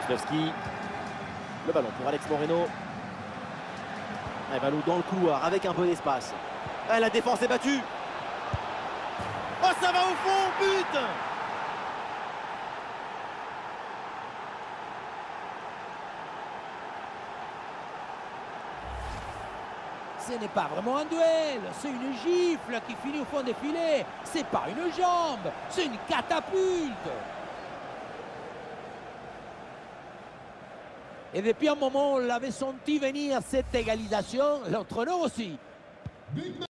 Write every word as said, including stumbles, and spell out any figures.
Lewandowski. Le ballon pour Alex Moreno. Un ballon dans le couloir avec un peu d'espace. Ah, la défense est battue. Oh, ça va au fond, but! Ce n'est pas vraiment un duel, c'est une gifle qui finit au fond des filets. C'est pas une jambe, c'est une catapulte. Et depuis un moment, on l'avait senti venir cette égalisation, l'entraîneur aussi.